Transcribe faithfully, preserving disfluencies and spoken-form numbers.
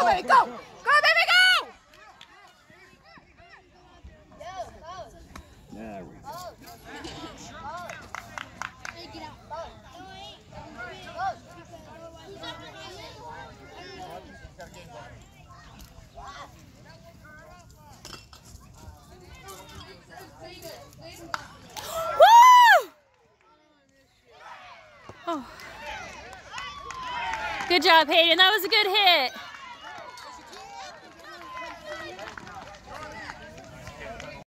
baby, go! Go, baby, go! There we go. Woo! Oh. Good job, Hayden. That was a good hit.